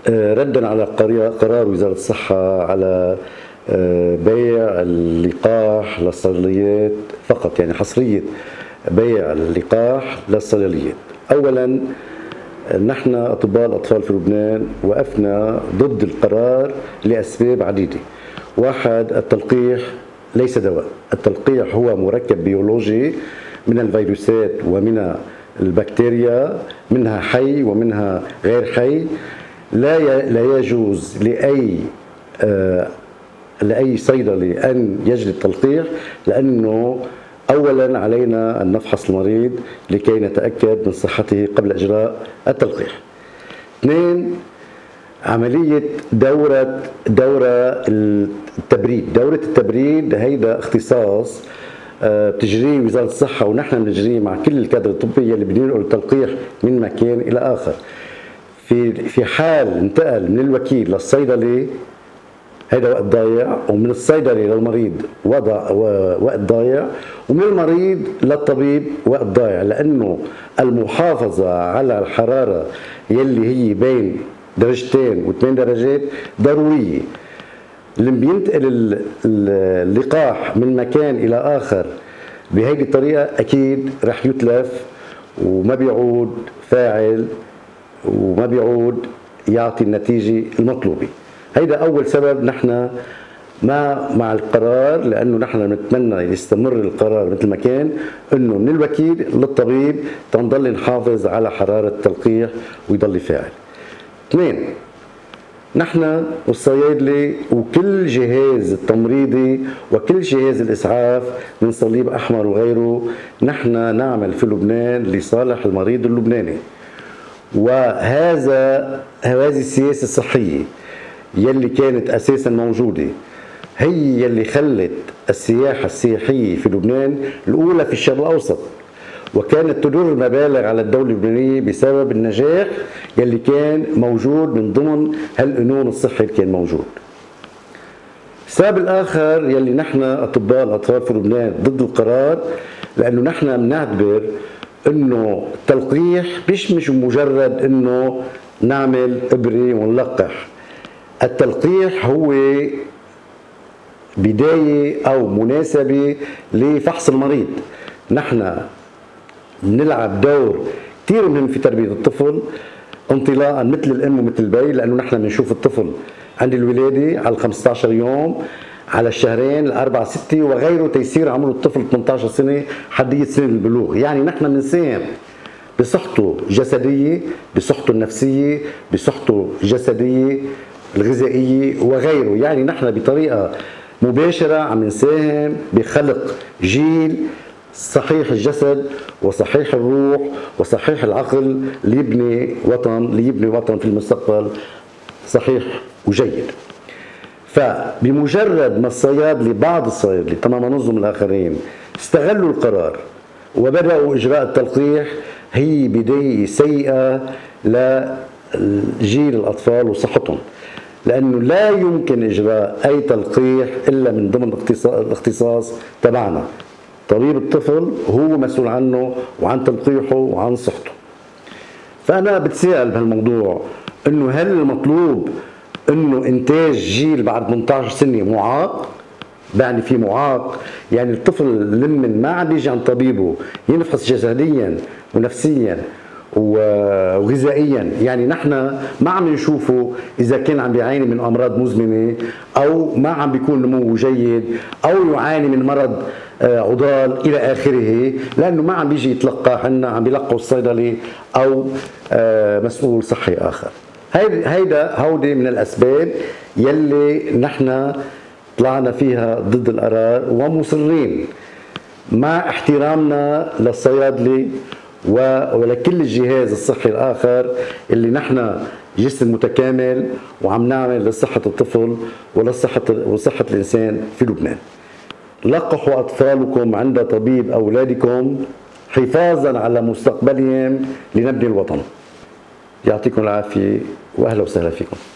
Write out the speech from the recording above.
ردا على قرار وزارة الصحة على بيع اللقاح للصيدليات فقط، يعني حصرية بيع اللقاح للصيدليات. أولا نحن أطباء الأطفال في لبنان وقفنا ضد القرار لأسباب عديدة. واحد، التلقيح ليس دواء، التلقيح هو مركب بيولوجي من الفيروسات ومن البكتيريا، منها حي ومنها غير حي. لا يجوز لأي صيدلي أن يجري التلقيح، لأنه أولا علينا أن نفحص المريض لكي نتأكد من صحته قبل إجراء التلقيح. اثنين، عملية دورة التبريد. دورة التبريد هيدا اختصاص بتجريه وزارة الصحة ونحن بنجريه مع كل الكادر الطبي اللي بينقلوا التلقيح من مكان إلى آخر. في حال انتقل من الوكيل للصيدلي هيدا وقت ضايع، ومن الصيدلي للمريض وقت ضايع، ومن المريض للطبيب وقت ضايع، لأنه المحافظة على الحرارة يلي هي بين 2 و8 درجات ضرورية. اللي بينتقل اللقاح من مكان إلى آخر بهيدي الطريقة أكيد رح يتلف وما بيعود فاعل وما بيعود يعطي النتيجة المطلوبة. هيدا أول سبب نحن ما مع القرار، لأنه نحن نتمنى يستمر القرار مثل ما كان، أنه من الوكيل للطبيب تنضل نحافظ على حرارة التلقيح ويضل فاعل. اثنين، نحن والصيادلة وكل جهاز التمريضي وكل جهاز الإسعاف من صليب أحمر وغيره، نحن نعمل في لبنان لصالح المريض اللبناني. وهذه السياسة الصحية يلي كانت أساسا موجودة هي يلي خلت السياحة السياحية في لبنان الأولى في الشرق الأوسط، وكانت تدر مبالغ على الدولة اللبنانية بسبب النجاح يلي كان موجود من ضمن هالقانون الصحي اللي كان موجود. السبب الآخر يلي نحن أطباء الأطفال في لبنان ضد القرار، لأنه نحن بنعتبر إنه التلقيح مش مجرد إنه نعمل إبرة ونلقح. التلقيح هو بداية أو مناسبة لفحص المريض. نحن بنلعب دور كثير مهم في تربية الطفل، انطلاقا مثل الأم ومثل البي، لأنه نحن بنشوف الطفل عند الولادة على 15 يوم، على الشهرين، الأربعة، 6 وغيره، تيصير عمره الطفل 18 سنة حدية سن البلوغ. يعني نحن بنساهم بصحته الجسدية، بصحته النفسية، بصحته الجسدية الغذائية وغيره. يعني نحن بطريقة مباشرة عم نساهم بخلق جيل صحيح الجسد وصحيح الروح وصحيح العقل ليبني وطن في المستقبل صحيح وجيد. فبمجرد ما بعض الصيادلة تماما نظم الآخرين استغلوا القرار وبدأوا إجراء التلقيح، هي بداية سيئة لجيل الأطفال وصحتهم، لأنه لا يمكن إجراء أي تلقيح إلا من ضمن الاختصاص تبعنا. طبيب الطفل هو مسؤول عنه وعن تلقيحه وعن صحته. فأنا بتساءل بهالموضوع إنه هل المطلوب إنه إنتاج جيل بعد 18 سنة معاق؟ يعني في معاق، يعني الطفل لمن ما عم بيجي عن طبيبه ينفحص جسديا ونفسيا وغذائيا، يعني نحن ما عم نشوفه اذا كان عم بيعاني من امراض مزمنه او ما عم بيكون نموه جيد او يعاني من مرض عضال الى اخره، لانه ما عم بيجي يتلقى عنا، عم بيلقوا الصيدلي او مسؤول صحي اخر. هودي من الاسباب يلي نحن طلعنا فيها ضد القرار، ومصرين مع احترامنا للصيادلة ولكل الجهاز الصحي الآخر اللي نحن جسم متكامل وعم نعمل لصحة الطفل وصحة الإنسان في لبنان. لقحوا أطفالكم عند طبيب أولادكم حفاظا على مستقبلهم لنبني الوطن. يعطيكم العافية وأهلا وسهلا فيكم.